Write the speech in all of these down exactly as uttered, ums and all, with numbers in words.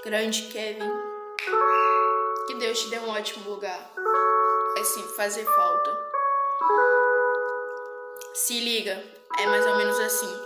Grande Kevin, que Deus te dê um ótimo lugar. Vai sim fazer falta. Se liga, é mais ou menos assim.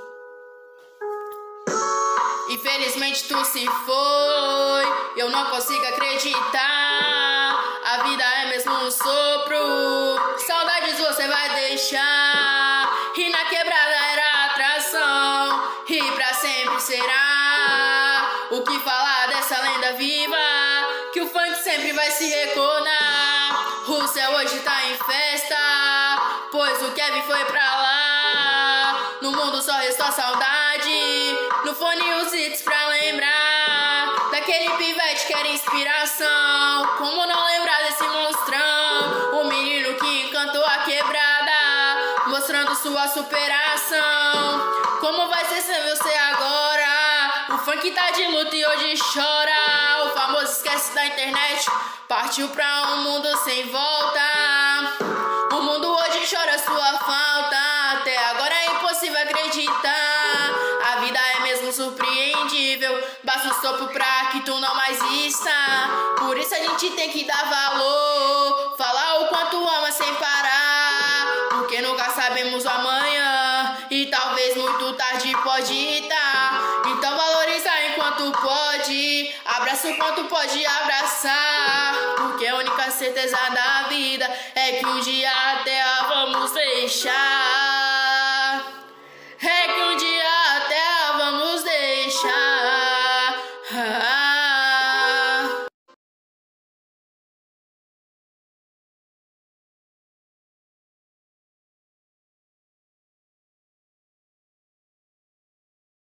Infelizmente tu se foi, eu não consigo acreditar. A vida é mesmo um sopro, saudades você vai deixar. E na quebrada era atração, e pra sempre será. O que falar dessa lenda viva, que o funk sempre vai se recordar. O céu hoje tá em festa, pois o Kevin foi pra lá. No mundo só restou a saudade, no fone os hits pra lembrar daquele pivete que era inspiração. Como não lembrar desse monstrão, o menino que encantou a quebrada, mostrando sua superação. Como vai ser sem você agora? O funk tá de luta e hoje chora. O famoso esquece da internet, partiu pra um mundo sem volta. O mundo hoje chora sua falta, até agora é impossível acreditar. A vida é mesmo surpreendível, basta um sopro pra que tu não mais está. Por isso a gente tem que dar valor, falar o quanto ama sem parar, porque nunca sabemos o amanhã, e talvez muito tarde pode estar. Então valoriza enquanto pode, abraça o quanto pode abraçar, porque a única certeza da vida é que um dia a terra vamos deixar.